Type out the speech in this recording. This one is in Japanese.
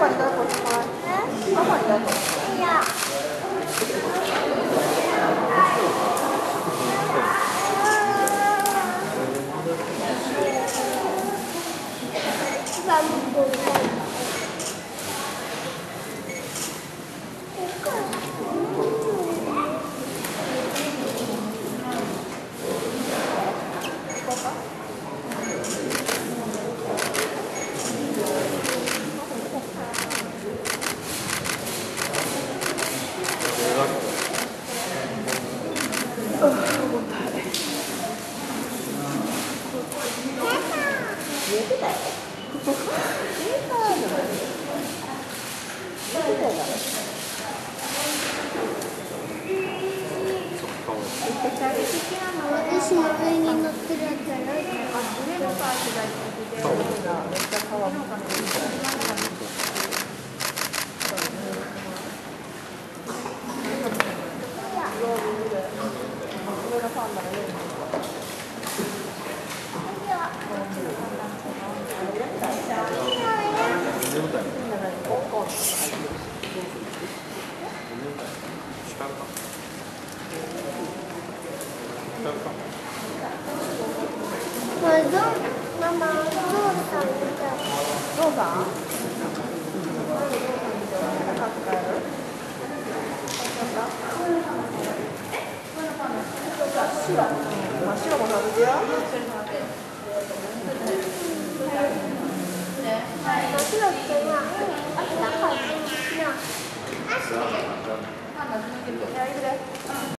爸你带口香糖来。爸爸你带口香糖。 不要。爸不要。寝てたよ。寝たの。寝てたよ。 私の上に乗ってるやつじゃない。 上のパーツが出てるのがめっちゃ可愛い。上のパンダが上に乗ってる。 ママ、ゾウさんみたい。 ゾウさん？高く買える？白。真っ白も食べてよ。 真っ白ってな、あったかいな。 いや、いるで。